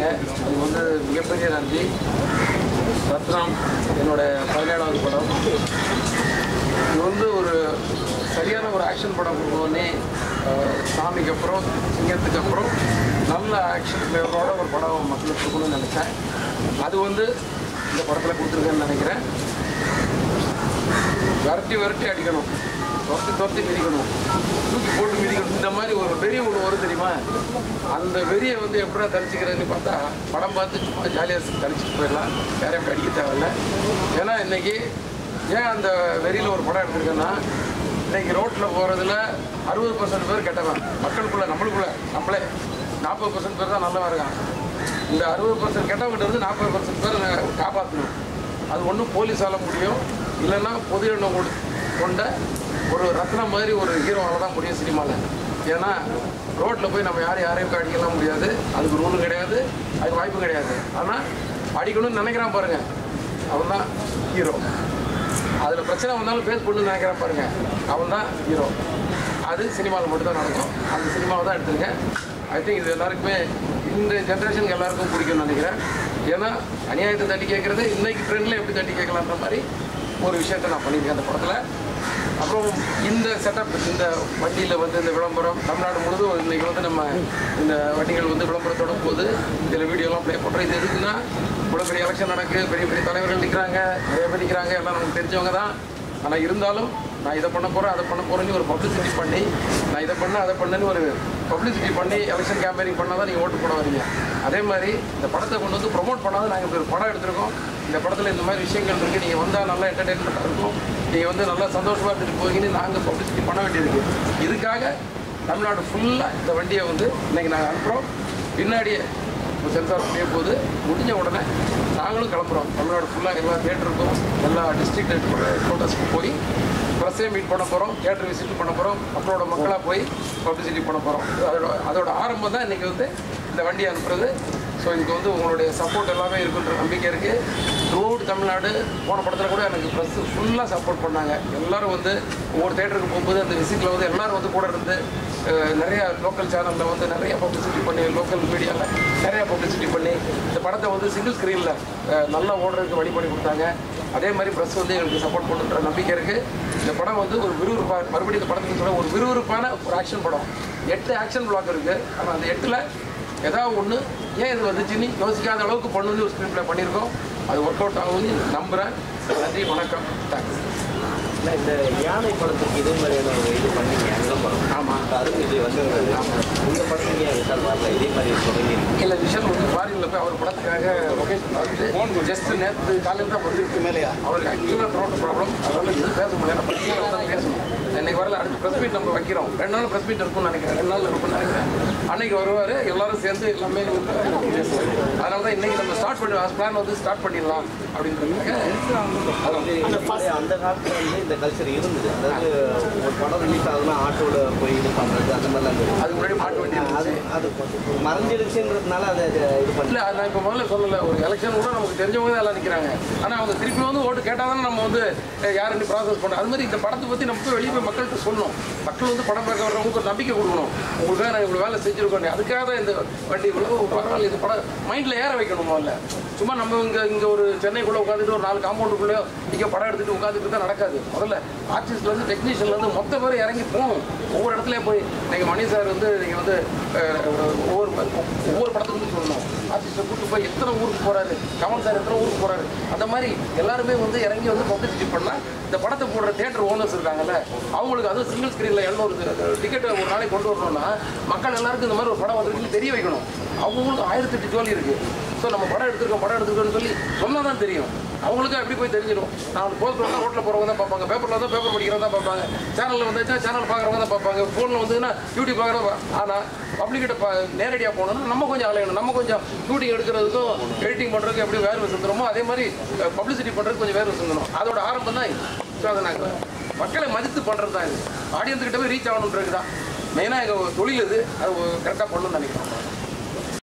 அது வந்து மிகப்பெரிய நன்றி. ரத்னம் என்னோட 17வது படம். இது வந்து ஒரு சரியான ஒரு ஆக்ஷன் படம் கொடுக்கணுன்னே சாமிக்கு அப்புறம் சிங்கத்துக்கு அப்புறம் நல்ல ஆக்ஷன் ஃப்ளேவரோட ஒரு படம் மக்களுக்கு கொடுக்கணும்னு நினச்சேன். அது வந்து இந்த படத்தில் கொடுத்துருக்கேன்னு நினைக்கிறேன். விரட்டி அடிக்கணும், துரத்தி மிதிக்கணும், தூக்கி போட்டு மிதிக்கணும். இந்த மாதிரி ஒரு வெறி ஒன்று வரும் தெரியுமா? அந்த வெறியை வந்து எப்படா தரிச்சிக்கிறதுன்னு பார்த்தா படம் பார்த்து சும்மா ஜாலியாக தரிச்சிட்டு போயிடலாம், யாரையும் அப்படி அடிக்க தேவையில்ல. ஏன்னா இன்றைக்கி ஏன் அந்த வெறியில் ஒரு படம் எடுத்திருக்கேன்னா, இன்றைக்கி ரோட்டில் போகிறதுல 60% பேர் கெட்டவன், மக்களுக்குள்ளே நம்மளே 40% பேர் தான் நல்லவன் இருக்கான். இந்த 60% கெட்டவங்கிட்ட இருந்து 40% பேர் காப்பாற்றணும். அது ஒன்றும் போலீஸால் முடியும், இல்லைன்னா பொது எண்ணம் கொண்ட ஒரு ரத்னம் மாதிரி ஒரு ஹீரோவால் தான் முடியும் சினிமாவில். ஏன்னா ரோட்டில் போய் நம்ம யாரையும் அடிக்கலாம் முடியாது, அதுக்கு ரூலும் கிடையாது, அதுக்கு வாய்ப்பும் கிடையாது. ஆனால் அடிக்கணும்னு நினைக்கிறான் பாருங்கள், அவன் தான் ஹீரோ. அதில் பிரச்சனை வந்தாலும் ஃபேஸ் பண்ணணும்னு நினைக்கிறான் பாருங்கள், அவன் தான் ஹீரோ. அது சினிமாவில் மட்டும்தான் நடக்கும். அந்த சினிமாவை தான் எடுத்துருக்கேன். ஐ திங்க் இது எல்லாருக்குமே, இந்த ஜென்ரேஷனுக்கு எல்லாருக்கும் பிடிக்கும்னு நினைக்கிறேன். ஏன்னா அநியாயத்தை தட்டி கேட்குறது இன்றைக்கி ட்ரெண்டில் எப்படி தட்டி கேட்கலான்ற மாதிரி ஒரு விஷயத்தை நான் பண்ணியிருக்கேன் அந்த படத்தில். அப்புறம் இந்த செட்டப், இந்த வண்டியில் வந்து இந்த விளம்பரம் தமிழ்நாடு முழுதும் இன்றைக்கி வந்து நம்ம இந்த வண்டிகள் வந்து விளம்பரத்தோட போது இதில் வீடியோலாம் ப்ளே பண்ணுறோம். இது எதுக்குன்னா, இவ்வளோ பெரிய எலெக்ஷன் நடக்குது, பெரிய பெரிய தலைவர்கள் நிற்கிறாங்க, நிறைய பேர் நிற்கிறாங்க, எல்லாம் நமக்கு தெரிஞ்சவங்க தான். ஆனால் இருந்தாலும் நான் இதை பண்ண போகிறேன் அதை பண்ண போகிறேன்னு ஒரு பப்ளிசிட்டி பண்ணி, நான் இதை பண்ண அதை பண்ணேன்னு ஒரு பப்ளிசிட்டி பண்ணி எலெக்ஷன் கேம்பெயினிங் பண்ணால் தான் நீங்கள் ஓட்டு போட வரீங்க. அதே மாதிரி இந்த படத்தை கொண்டு வந்து ப்ரொமோட் பண்ணாதான் நாங்கள் இப்படி ஒரு படம் எடுத்திருக்கோம். இந்த படத்தில் இந்த மாதிரி விஷயங்கள் இருக்குது, நீங்கள் வந்தால் நல்லா என்டர்டெயின்மெண்ட்டாக இருக்கும், நீங்கள் வந்து நல்லா சந்தோஷமாக இருந்துட்டு போவீங்கன்னு நாங்கள் பப்ளிசிட்டி பண்ண வேண்டியிருக்கு. இதுக்காக தமிழ்நாடு ஃபுல்லாக இந்த வண்டியை வந்து இன்றைக்கி நாங்கள் அனுப்புகிறோம். பின்னாடியே சென்சார் பண்ணி போது முடிஞ்ச உடனே நாங்களும் கிளம்புறோம். தமிழ்நாடு ஃபுல்லாக எல்லா தியேட்டருக்கும் எல்லா டிஸ்ட்ரிக்ட் ஹெட்குவார்ட்டர்ஸ்க்கும் போய் ப்ரெஸ்ஸே மீட் பண்ண போகிறோம், தியேட்டர் விசிட் பண்ண போகிறோம், மக்களோட மக்களாக போய் பப்ளிசிட்டி பண்ண போகிறோம். அதோட ஆரம்பம் தான் இன்றைக்கி வந்து இந்த வண்டி அனுப்புறது. ஸோ இதுக்கு வந்து உங்களுடைய சப்போர்ட் எல்லாமே இருக்குன்ற நம்பிக்கை இருக்குது. ரோடு தமிழ்நாடு போன படத்தில் கூட எனக்கு ப்ரெஸ்ஸு ஃபுல்லாக சப்போர்ட் பண்ணாங்க. எல்லோரும் வந்து ஒவ்வொரு தேட்டருக்கு போகும்போது அந்த விசிட்டில் வந்து எல்லோரும் வந்து கூட இருந்து நிறையா லோக்கல் சேனலில் வந்து நிறையா பப்ளிசிட்டி பண்ணி, லோக்கல் மீடியாவில் நிறையா பப்ளிசிட்டி பண்ணி இந்த படத்தை வந்து சிங்கிள் ஸ்க்ரீனில் நல்லா ஓடுறதுக்கு வழி பண்ணி கொடுத்தாங்க. அதே மாதிரி ப்ரெஸ் வந்து எங்களுக்கு சப்போர்ட் பண்ணுற நம்பிக்கை இருக்குது. இந்த படம் வந்து ஒரு விறுவிறுப்பான, மறுபடியும் இந்த படத்துக்கு சொல்ல ஒரு விறுவிறுப்பான ஒரு ஆக்ஷன் படம். 8 ஆக்ஷன் பிளாக் இருக்குது. ஆனால் அந்த 8ல் ஏதாவது ஒன்று ஏன் இது வந்துச்சுன்னு யோசிக்காத அளவுக்கு பண்ணணும்னு ஒரு ஸ்க்ரீன் ப்ளே பண்ணியிருக்கோம். அது ஒர்க் அவுட் ஆகும்னு நம்புகிறேன். நன்றி, வணக்கம், தேங்க்ஸ். இல்லை, இந்த யானை படத்துக்கு இதே மாதிரியான ஒரு இது பண்ணிங்க அந்த படம். ஆமாம், அதுவும் இது வந்து ஆமாம், இந்த படத்துக்கு ஏன் விஷால் வரல? இதே மாதிரி தொடங்கி இல்லை, விஷால் வந்து ஃபாரினில் போய் அவர் படத்துக்காக லொகேஷன் பார்த்துட்டு ஜஸ்ட் நேற்று காலையில் தான் வந்துருக்கு மேலேயா. அவருக்கு ஆக்சுவலாக த்ரோட் ப்ராப்ளம், அதனால் இது பேச முடியல. பேசணும். இன்னைக்கு வரல, அடுத்து ப்ரெஸ் மீட் நம்ம வைக்கிறோம். 2 நாள் ப்ரெஸ் மீட் இருக்கும்னு நினைக்கிறேன், 2 நாள் இருக்கும்னு நினைக்கிறேன். அன்னைக்கு வருவார், எல்லாரும் சேர்ந்து எல்லாமே பேசுவார். அதனால தான் இன்றைக்கி நம்ம ஸ்டார்ட் பண்ணி பிளான் வந்து ஸ்டார்ட் பண்ணிடலாம் அப்படின்றதுக்காக. அந்த காலத்தில் வந்து இந்த கல்ச்சர் இருந்தது. அதாவது ஒரு படம் ரிலீஸ் ஆகுதுன்னா ஆட்டோவில் போய் இது பண்ணுறது அந்த மாதிரிலாம் இருந்தது. அதுக்கு முன்னாடி மாட்ட வேண்டியது அது மறைஞ்சிருச்சுன்றதுனால அதை இது பண்ணல. நான் இப்போ முதல்ல சொல்லலை, ஒரு எலெக்ஷன் கூட நமக்கு தெரிஞ்சவங்க தான் எல்லாம் நிற்கிறாங்க. ஆனால் அவங்க திருப்பி வந்து ஓட்டு கேட்டால் தானே நம்ம வந்து யாருன்னு ப்ராசஸ் பண்ணோம். அது மாதிரி இந்த படத்தை பற்றி நம்ம போய் வெளியே போய் மக்கள்கிட்ட சொல்லணும். மக்கள் வந்து படம் பார்க்க வர்றவங்களுக்கு ஒரு நம்பிக்கை கொடுக்கணும். உங்களுக்காக நான் இவ்வளோ வேலை செஞ்சுருக்கோம், அதுக்காக தான் இந்த வண்டி இவ்வளோ பரவாயில்ல, இது படம் மைண்டில் ஏற வைக்கணும். முதல்ல சும்மா நம்ம இங்கே ஒரு சென்னைக்குள்ளே உட்காந்துட்டு ஒரு 4 காம்பவுண்டுக்குள்ளே இங்கே படம் எடுத்துகிட்டு உட்காந்துட்டு தான் நடக்காது. முதல்ல ஆர்டிஸ்ட்லேருந்து டெக்னீஷியன்லேருந்து மொத்த பேர் இறங்கி போகணும். ஒவ்வொரு இடத்துலையும் போய் நீங்கள் மணி சார் வந்து நீங்கள் வந்து ஒவ்வொரு படத்துக்கும் சொல்லணும். ஆர்டிஸ்ட்டை கூப்பிட்டு போய் எத்தனை ஊருக்கு போகிறாரு, கமல் சார் எத்தனை ஊருக்கு போகிறாரு, அந்த மாதிரி எல்லாருமே வந்து இறங்கி வந்து பப்ளிசிட்டி பண்ணால் இந்த படத்தை போடுற தியேட்டர் ஓனர்ஸ் இருக்காங்கல்ல, அவங்களுக்கு அதுவும் சிங்கிள் ஸ்க்ரீனில் 700 டிக்கெட்டை ஒரு நாளைக்கு கொண்டு வரணும்னா மக்கள் எல்லாருக்கும் இந்த மாதிரி ஒரு படம் வந்துருக்குன்னு தெரிய வைக்கணும். அவங்களுக்கு 1008 ஜோலி இருக்குது. ஸோ நம்ம படம் எடுத்துருக்கோம்னு சொல்லி சொன்னால் தான் தெரியும். அவங்களுக்கு எப்படி போய் தெரிஞ்சிடும். நான் போஸ்ட் வந்தால் ரோட்டில் போகிறவங்க தான் பார்ப்பாங்க, பேப்பரில் வந்தால் பேப்பர் படிக்கிறவங்க தான் பார்ப்பாங்க, சேனலில் வந்துச்சுன்னா சேனல் பார்க்குறவங்க தான் பார்ப்பாங்க, ஃபோனில் வந்துன்னா யூடியூப் பார்க்குறவங்க. ஆனால் பப்ளிக்கிட்ட நேரடியாக போகணும்னா நம்ம கொஞ்சம் அலையணும். நம்ம கொஞ்சம் ஷூட்டிங் எடுக்கிறதுக்கும் எடிட்டிங் பண்ணுறதுக்கு எப்படி வேர்வை சிந்துறோமோ அதே மாதிரி பப்ளிசிட்டி பண்ணுறதுக்கு கொஞ்சம் வேர்வை சிந்தணும். அதோட ஆரம்பம் தான் இது. ஸோ அதை நாங்கள் மக்களை மதித்து பண்ணுறது தான் இது. ஆடியன்ஸுக்கிட்ட போய் ரீச் ஆகணுன்றது தான் மெயினாக எங்கள் தொழில் இது. அது கரெக்டாக பண்ணணும்னு நினைக்கிறோம்.